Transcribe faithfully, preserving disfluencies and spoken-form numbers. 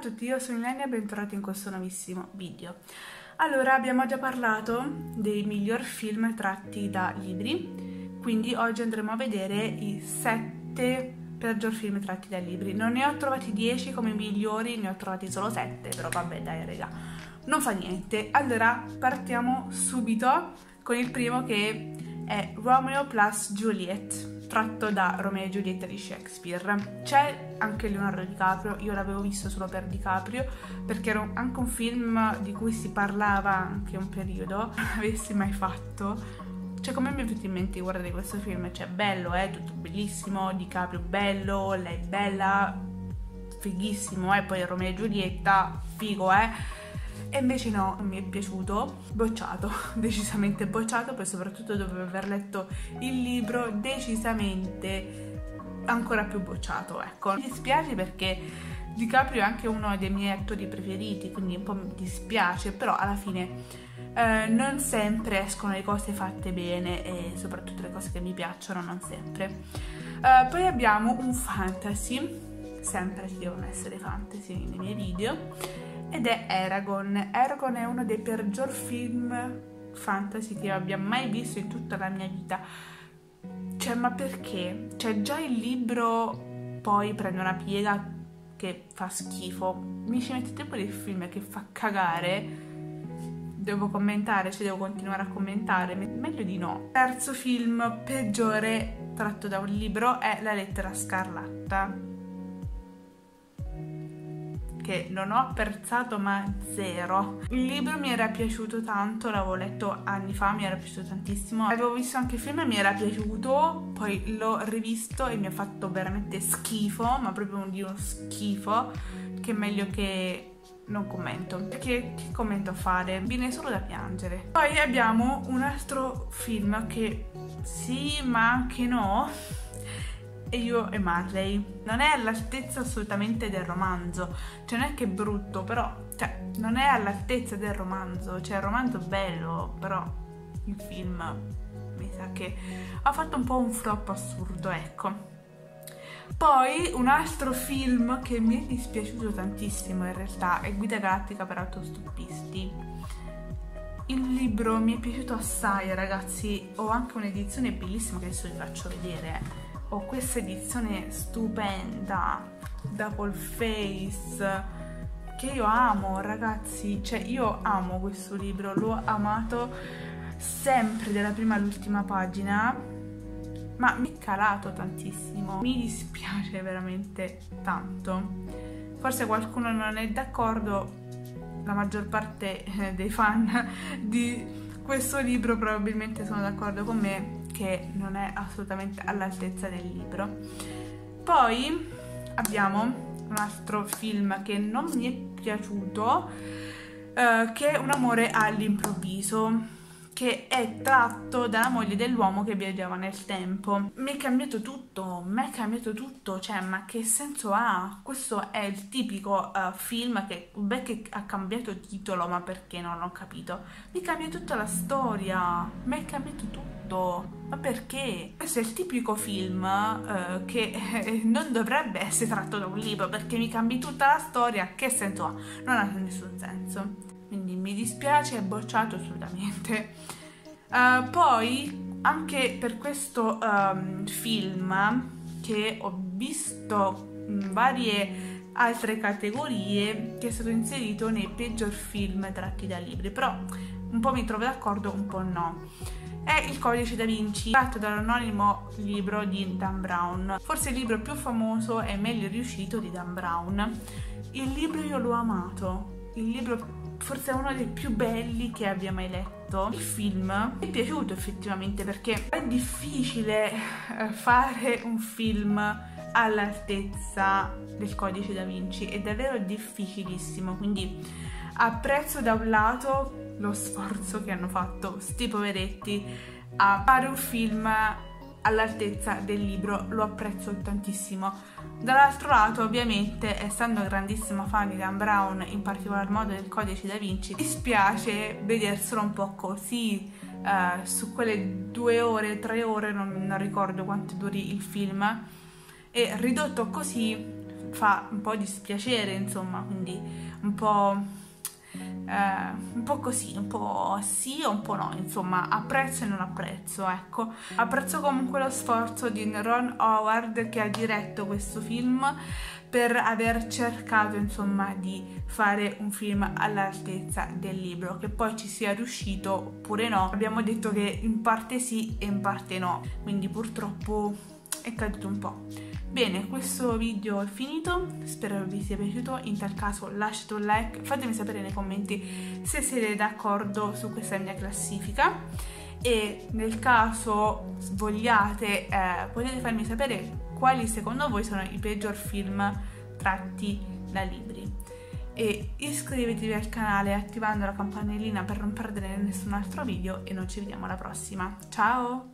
tutti, io sono Ilenia e bentornati in questo nuovissimo video. Allora, abbiamo già parlato dei miglior film tratti da libri, quindi oggi andremo a vedere i sette peggior film tratti da libri. Non ne ho trovati dieci come migliori, ne ho trovati solo sette, però vabbè dai raga, non fa niente. Allora, partiamo subito con il primo, che è Romeo plus Juliet, tratto da Romeo e Giulietta di Shakespeare. C'è anche Leonardo DiCaprio, io l'avevo visto solo per DiCaprio, perché era anche un film di cui si parlava anche un periodo, avessi mai fatto. Cioè, come mi è venuto in mente di guardare questo film? Cioè, bello, eh, tutto bellissimo, DiCaprio bello, lei bella, fighissimo, eh, poi Romeo e Giulietta, figo, eh. E invece no, non mi è piaciuto, bocciato, decisamente bocciato, poi soprattutto dopo aver letto il libro, decisamente ancora più bocciato, ecco. Mi dispiace perché DiCaprio è anche uno dei miei attori preferiti, quindi un po' mi dispiace, però alla fine eh, non sempre escono le cose fatte bene e soprattutto le cose che mi piacciono non sempre. Eh, poi abbiamo un fantasy, sempre ci devono essere fantasy nei miei video, ed è Eragon. Eragon è uno dei peggior film fantasy che io abbia mai visto in tutta la mia vita. Cioè, ma perché? Cioè, già il libro poi prende una piega che fa schifo. Mi ci mettete pure il film che fa cagare. Devo commentare, cioè devo continuare a commentare. Meglio di no. Terzo film peggiore tratto da un libro è La lettera scarlatta, che non ho apprezzato ma zero. Il libro mi era piaciuto tanto, l'avevo letto anni fa, mi era piaciuto tantissimo. Avevo visto anche il film e mi era piaciuto, poi l'ho rivisto e mi ha fatto veramente schifo, ma proprio di uno schifo, che è meglio che non commento, perché che commento a fare? Viene solo da piangere. Poi abbiamo un altro film che sì ma anche no, E io e Marley. Non è all'altezza assolutamente del romanzo, cioè non è che è brutto, però cioè non è all'altezza del romanzo, cioè il romanzo è bello, però il film mi sa che ha fatto un po' un flop assurdo, ecco. Poi un altro film che mi è dispiaciuto tantissimo in realtà è Guida Galattica per autostoppisti. Il libro mi è piaciuto assai, ragazzi, ho anche un'edizione bellissima che adesso vi faccio vedere. Ho questa edizione stupenda, double face, che io amo, ragazzi, cioè io amo questo libro, l'ho amato sempre dalla prima all'ultima pagina, ma mi è calato tantissimo, mi dispiace veramente tanto. Forse qualcuno non è d'accordo, la maggior parte dei fan di questo libro probabilmente sono d'accordo con me che non è assolutamente all'altezza del libro. Poi abbiamo un altro film che non mi è piaciuto, eh, che è Un amore all'improvviso, che è tratto dalla moglie dell'uomo che viaggiava nel tempo. Mi è cambiato tutto, mi è cambiato tutto, cioè ma che senso ha? Questo è il tipico uh, film che, beh, che ha cambiato titolo, ma perché non ho capito. Mi cambia tutta la storia, mi è cambiato tutto, ma perché? Questo è il tipico film uh, che eh, non dovrebbe essere tratto da un libro, perché mi cambi tutta la storia, che senso ha? Non ha nessun senso. Quindi mi dispiace, è bocciato assolutamente. Uh, poi anche per questo um, film, che ho visto in varie altre categorie, che è stato inserito nei peggior film tratti da libri, però un po' mi trovo d'accordo, un po' no. È Il Codice da Vinci, tratto dall'anonimo libro di Dan Brown, forse il libro più famoso e meglio riuscito di Dan Brown. Il libro io l'ho amato, il libro forse è uno dei più belli che abbia mai letto. Il film mi è piaciuto effettivamente, perché è difficile fare un film all'altezza del Codice da Vinci, è davvero difficilissimo, quindi apprezzo da un lato lo sforzo che hanno fatto sti poveretti a fare un film all'altezza del libro, lo apprezzo tantissimo. Dall'altro lato, ovviamente, essendo grandissima fan di Dan Brown, in particolar modo del Codice da Vinci, mi dispiace vederselo un po' così, eh, su quelle due ore, tre ore, non, non ricordo quanto duri il film, e ridotto così fa un po' dispiacere, insomma, quindi un po'... Eh, un po' così, un po' sì o un po' no, insomma, apprezzo e non apprezzo, ecco. Apprezzo comunque lo sforzo di Ron Howard, che ha diretto questo film, per aver cercato, insomma, di fare un film all'altezza del libro. Che poi ci sia riuscito oppure no, abbiamo detto che in parte sì e in parte no, quindi purtroppo è caduto un po'. Bene, questo video è finito, spero vi sia piaciuto. In tal caso lasciate un like, fatemi sapere nei commenti se siete d'accordo su questa mia classifica, e nel caso vogliate eh, potete farmi sapere quali secondo voi sono i peggior film tratti da libri. E iscrivetevi al canale attivando la campanellina per non perdere nessun altro video, e noi ci vediamo alla prossima. Ciao!